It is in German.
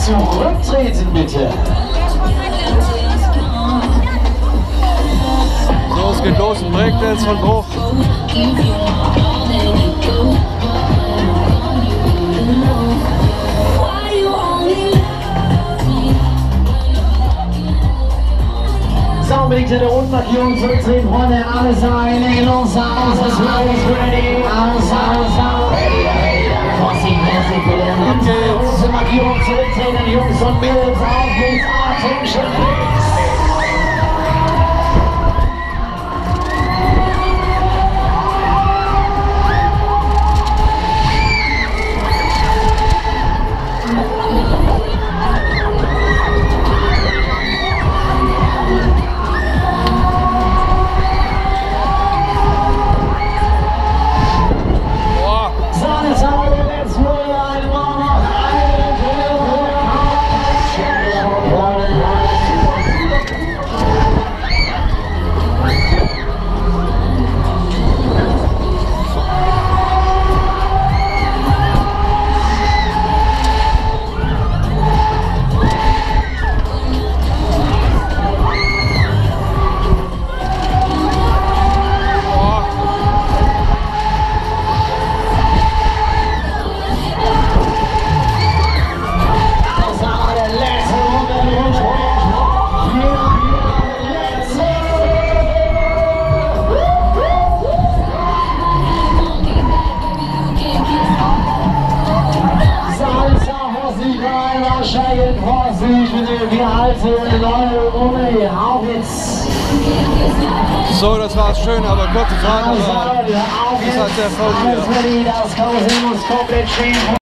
Zurücktreten bitte. So, es geht los, Breakdance von Bruch. Unbedingt in der Rundmarkierung zurücktreten, Freunde, alles ein, legen uns aus, das ist ready, aus, ready, Vorsicht, bitte, unsere Markierung zurücktreten, Jungs und Mädels, auf geht's, Atemschritt links. Wir halten neue Runde, auf jetzt! So, das war's schön, aber kurze Fahrt, aber ist halt sehr voll hier. Das Karussell muss komplett stehen.